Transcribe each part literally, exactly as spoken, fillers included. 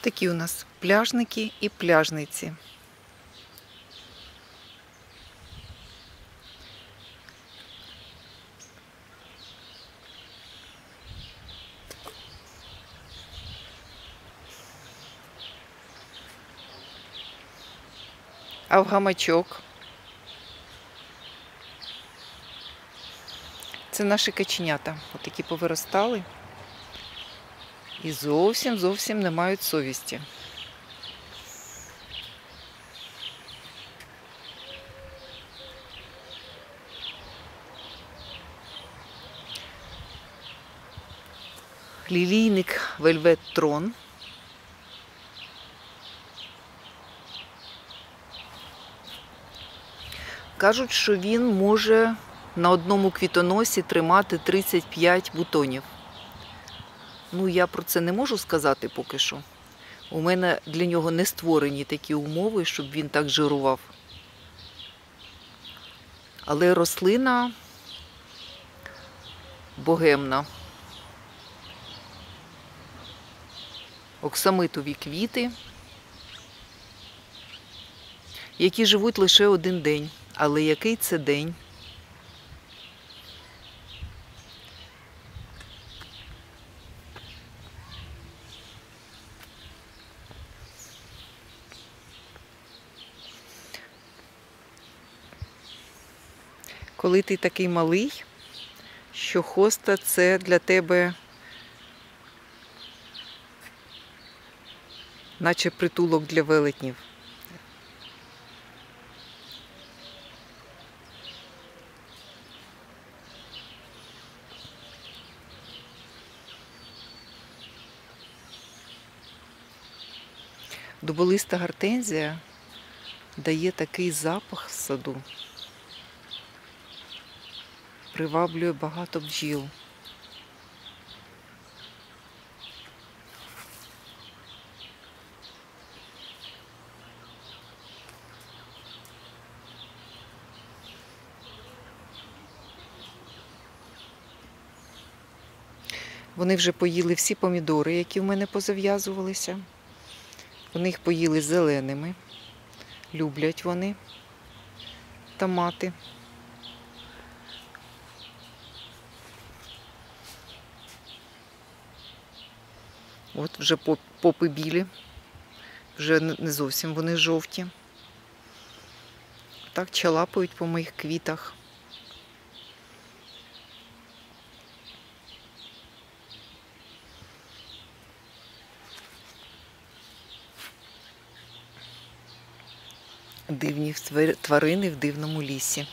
Такі у нас пляжники і пляжниці. А в гамачок це наші каченята. Отакі повиростали і зовсім зовсім не мають совісті. Лілійник Velvet Tron. Кажуть, що він може на одному квітоносі тримати тридцять п'ять бутонів. Ну, я про це не можу сказати поки що. У мене для нього не створені такі умови, щоб він так жирував. Але рослина богемна. Оксамитові квіти, які живуть лише один день. Але який це день? Коли ти такий малий, що хоста – це для тебе наче притулок для велетнів. Дуболиста гортензія дає такий запах в саду. Приваблює багато бджіл. Вони вже поїли всі помідори, які в мене позав'язувалися. Вони їх поїли зеленими. Люблять вони томати. От вже попи білі. Вже не зовсім вони жовті. Так чалапають по моїх квітах. Дивні тварини в дивному лісі.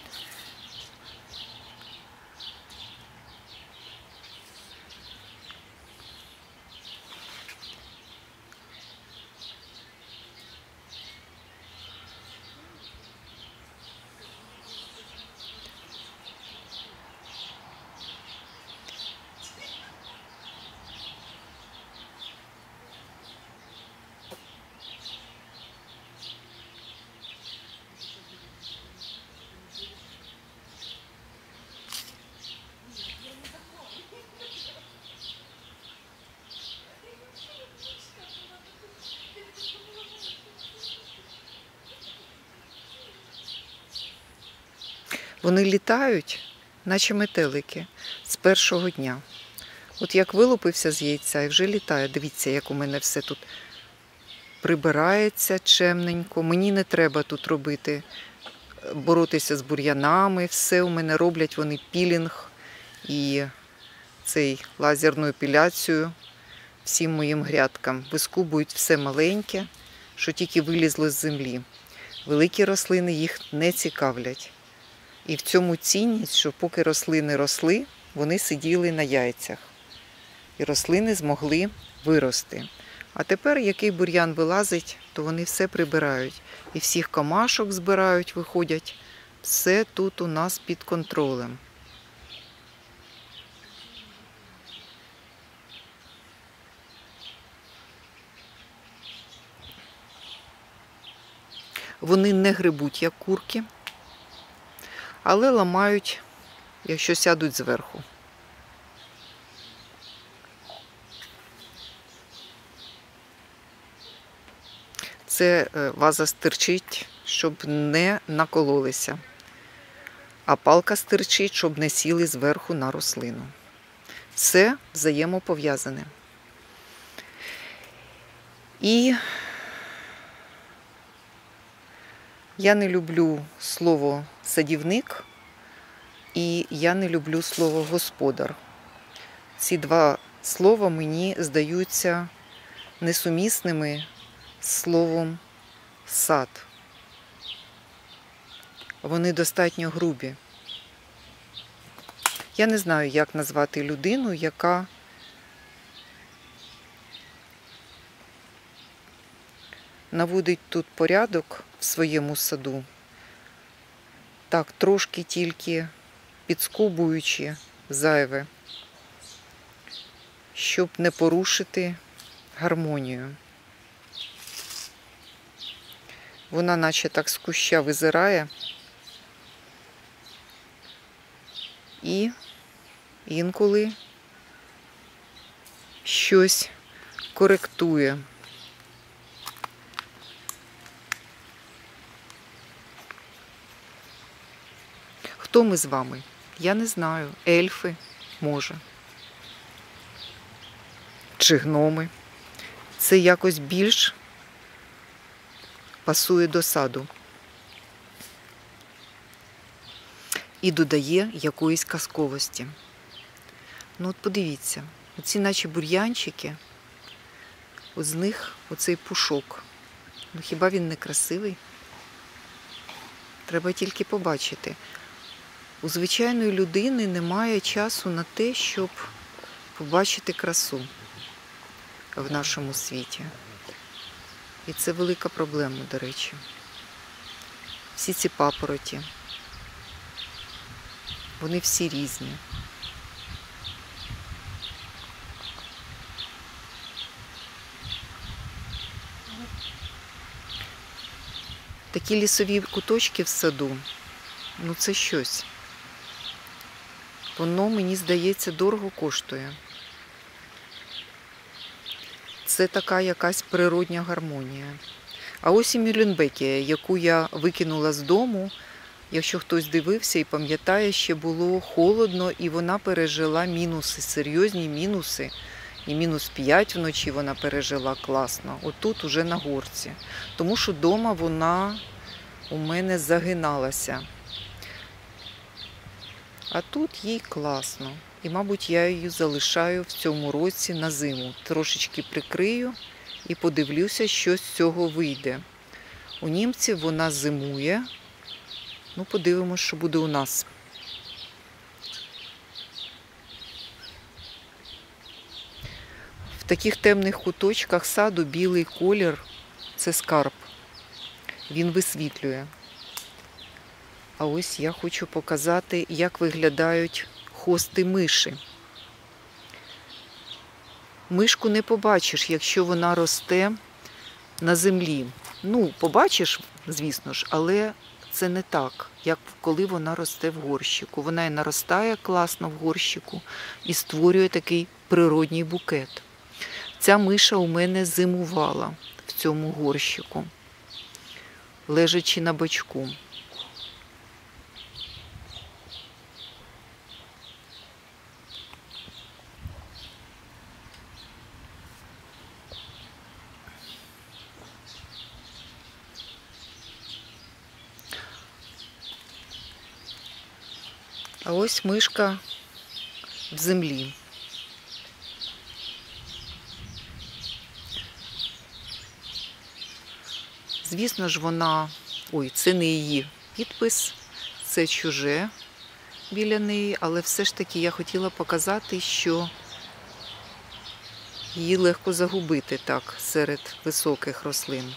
Вони літають, наче метелики, з першого дня. От як вилупився з яйця і вже літає. Дивіться, як у мене все тут прибирається чемненько. Мені не треба тут робити, боротися з бур'янами. Все у мене роблять вони пілінг і цей лазерну епіляцію всім моїм грядкам. Вискубують все маленьке, що тільки вилізло з землі. Великі рослини їх не цікавлять. І в цьому цінність, що поки рослини росли, вони сиділи на яйцях. І рослини змогли вирости. А тепер, який бур'ян вилазить, то вони все прибирають. І всіх комашок збирають, виходять. Все тут у нас під контролем. Вони не грибуть, як курки, але ламають, якщо сядуть зверху. Це ваза стирчить, щоб не накололися. А палка стирчить, щоб не сіли зверху на рослину. Все взаємопов'язане. І я не люблю слово «садівник» і я не люблю слово «господар». Ці два слова мені здаються несумісними з словом «сад». Вони достатньо грубі. Я не знаю, як назвати людину, яка наводить тут порядок в своєму саду, так трошки тільки підскубуючи зайве, щоб не порушити гармонію. Вона наче так з куща визирає і інколи щось коректує. Хто ми з вами? Я не знаю. Ельфи, може. Чи гноми. Це якось більш пасує до саду. І додає якоїсь казковості. Ну от подивіться, оці наче бур'янчики, от з них оцей пушок. Ну хіба він не красивий? Треба тільки побачити. У звичайної людини немає часу на те, щоб побачити красу в нашому світі. І це велика проблема, до речі. Всі ці папороті, вони всі різні. Такі лісові куточки в саду, ну це щось. Воно, мені здається, дорого коштує. Це така якась природня гармонія. А ось і Мюлленбекія, яку я викинула з дому, якщо хтось дивився і пам'ятає, ще було холодно, і вона пережила мінуси, серйозні мінуси. І мінус п'ять вночі вона пережила класно. Отут уже на горці. Тому що вдома вона у мене загиналася. А тут їй класно. І, мабуть, я її залишаю в цьому році на зиму. Трошечки прикрию і подивлюся, що з цього вийде. У німців вона зимує. Ну, подивимось, що буде у нас. В таких темних куточках саду білий колір – це скарб. Він висвітлює. А ось я хочу показати, як виглядають хости миші. Мишку не побачиш, якщо вона росте на землі. Ну, побачиш, звісно ж, але це не так, як коли вона росте в горщику. Вона і наростає класно в горщику і створює такий природній букет. Ця миша у мене зимувала в цьому горщику, лежачи на бочку. А ось мишка в землі. Звісно ж, вона... Ой, це не її підпис, це чуже біля неї, але все ж таки я хотіла показати, що її легко загубити так серед високих рослин.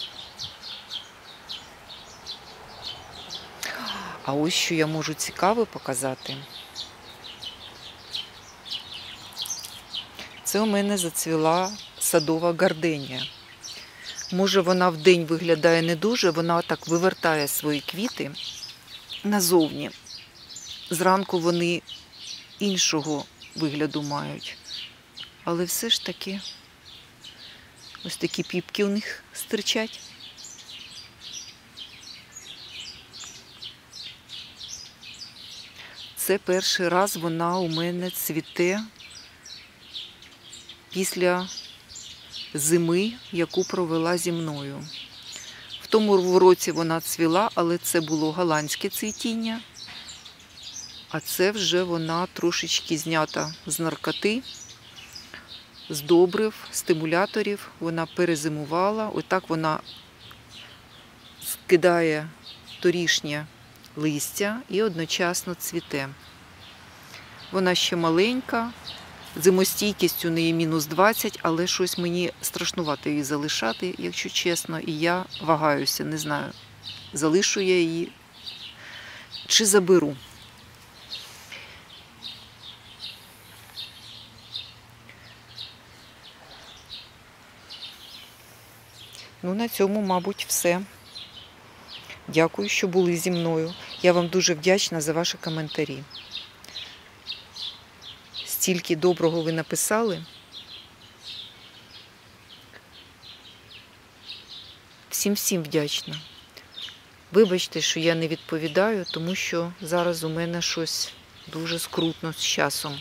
А ось що я можу цікаве показати. Це у мене зацвіла садова гарденія. Може, вона вдень виглядає не дуже, вона так вивертає свої квіти назовні. Зранку вони іншого вигляду мають. Але все ж таки ось такі піпки у них стирчать. це перший раз вона у мене цвіте після зими, яку провела зі мною. В тому році вона цвіла, але це було голландське цвітіння. А це вже вона трошечки знята з наркоти, з добрив, стимуляторів. Вона перезимувала. Отак вона скидає торішнє листя і одночасно цвіте. Вона ще маленька, зимостійкість у неї мінус двадцять, але щось мені страшнувато її залишати, якщо чесно. І я вагаюся, не знаю, залишу я її чи заберу. Ну, на цьому, мабуть, все. Дякую, що були зі мною. Я вам дуже вдячна за ваші коментарі. Стільки доброго ви написали. Всім-всім вдячна. Вибачте, що я не відповідаю, тому що зараз у мене щось дуже скрутно з часом.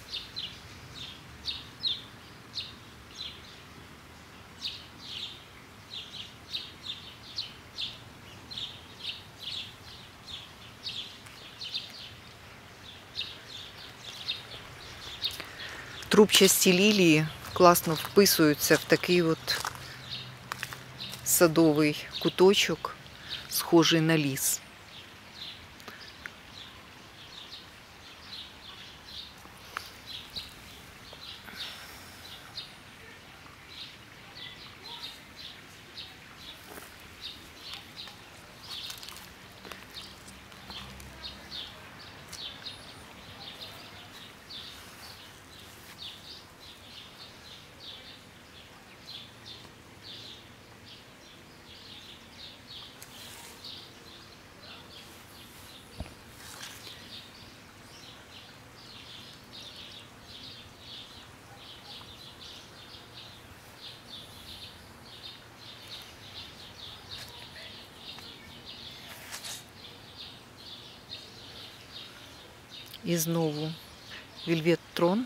Трубчасті лілії класно вписуються в такий от садовий куточок, схожий на ліс. І знову Velvet Throne.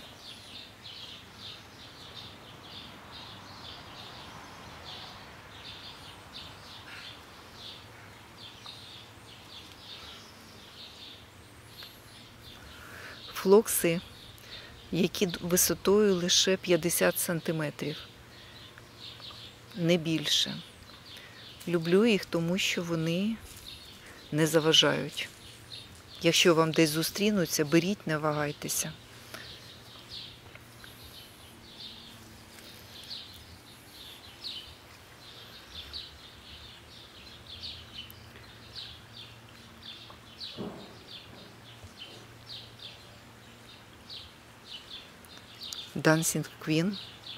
Флокси, які висотою лише п'ятдесят сантиметрів, не більше. Люблю їх, тому що вони не заважають. Якщо вам десь зустрінуться, беріть, не вагайтеся. Dancing Queen.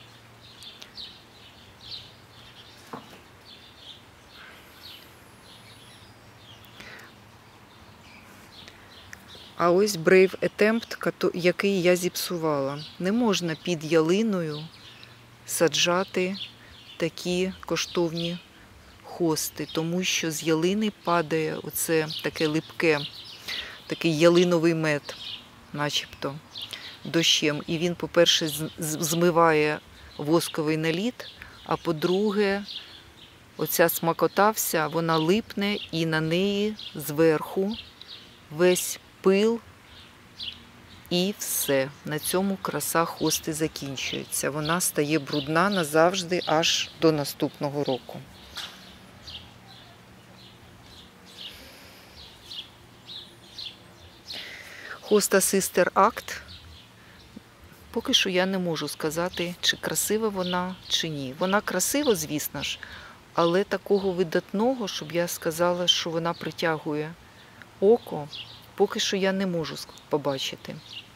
А ось Brave Attempt, який я зіпсувала. Не можна під ялиною саджати такі коштовні хости, тому що з ялини падає оце таке липке, такий ялиновий мед, начебто, дощем. І він, по-перше, змиває восковий наліт, а по-друге, оця смакота вся, вона липне і на неї зверху весь пил, і все. На цьому краса хости закінчується. Вона стає брудна назавжди аж до наступного року. Хоста Sister Act. Поки що я не можу сказати, чи красива вона, чи ні. Вона красива, звісно ж, але такого видатного, щоб я сказала, що вона притягує око, поки що я не можу побачити.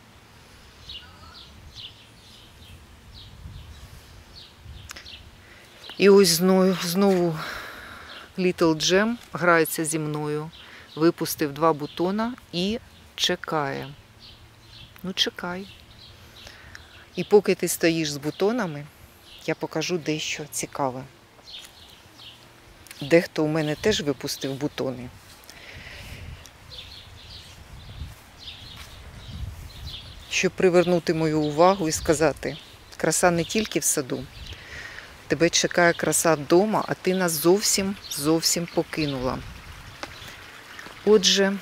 І ось знову, знову Little Gem грається зі мною. Випустив два бутона і чекає. Ну, чекай. І поки ти стоїш з бутонами, я покажу дещо цікаве. Дехто у мене теж випустив бутони. щоб привернути мою увагу і сказати: краса не тільки в саду. Тебе чекає краса вдома, а ти нас зовсім, зовсім покинула. Отже,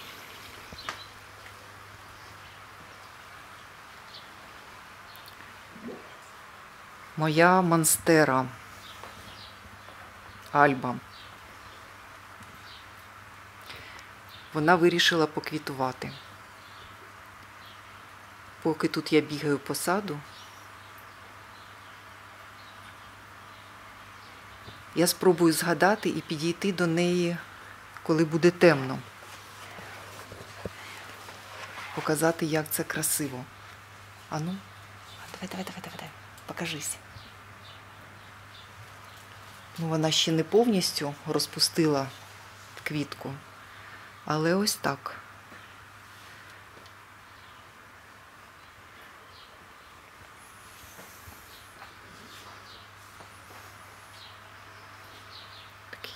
моя монстера Альба, вона вирішила поквітувати. Поки тут я бігаю по саду, я спробую згадати і підійти до неї, коли буде темно. Показати, як це красиво. Ану, давай, давай, давай, давай, давай, покажись. Ну, вона ще не повністю розпустила квітку, але ось так. Такий.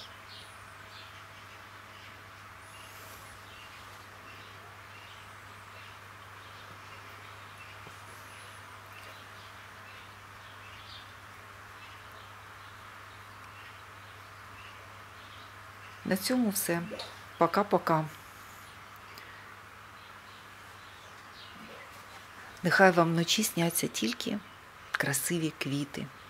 На цьому все. Пока-пока. Нехай вам вночі сняться тільки красиві квіти.